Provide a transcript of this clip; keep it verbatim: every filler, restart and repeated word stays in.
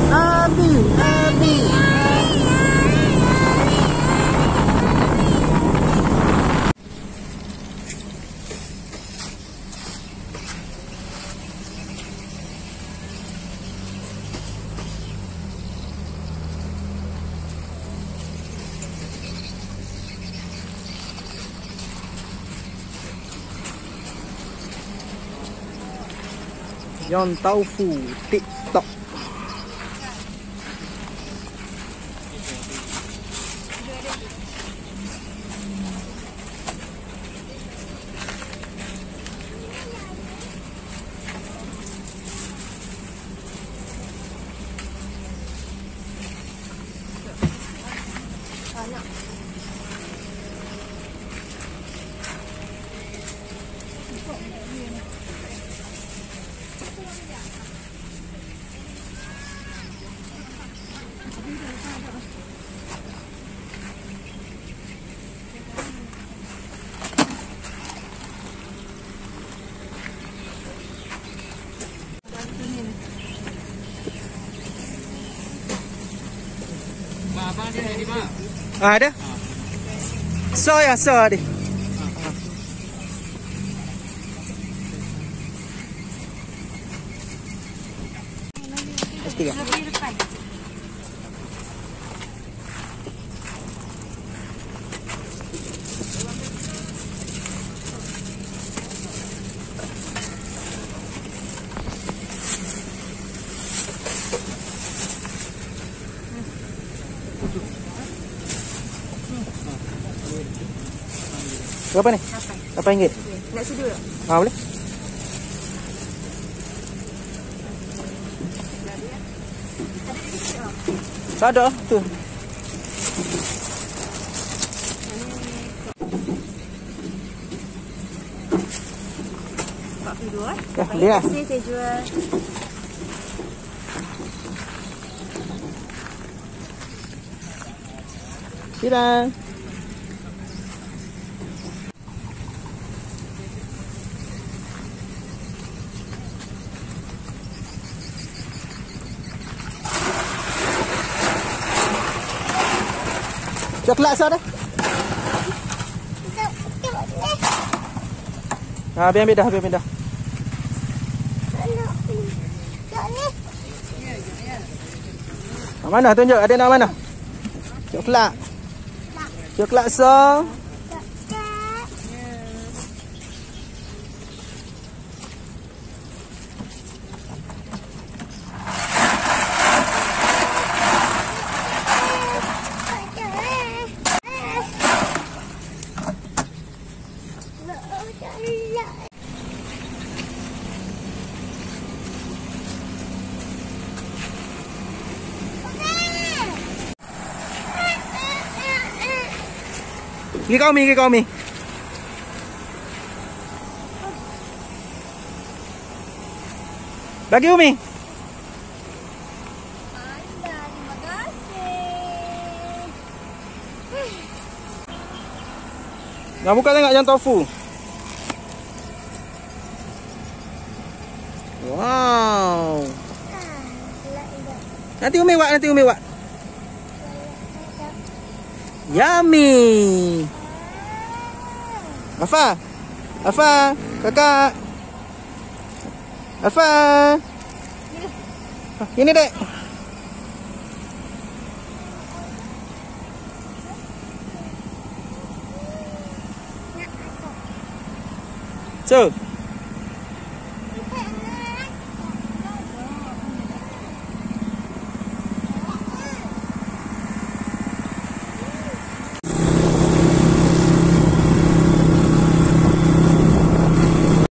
Abi, Abi. Yon Taufu TikTok. Abang dia di mana? Ah, ada? So ya, so ada. Tiga. Berapa nih? Berapa ringgit? Nasi dulu. Ah, boleh? Tak ada tu. empat puluh dua. Ya, dia. Terima kasih saya jual. Tidak. Coklat sah dah. Ha, biar ambil dah, biar ambil dah. Mana tunjuk, ada nak mana? Coklat. Coklat sah. Gigi kau mi, gigi kau mi. Bagi Umi. Terima kasih. Nak buka tengok yang tofu. Wow. Nanti Umi buat, nanti Umi buat. Yummy. Afa. Afa, kakak. Afa. Ini dek. So.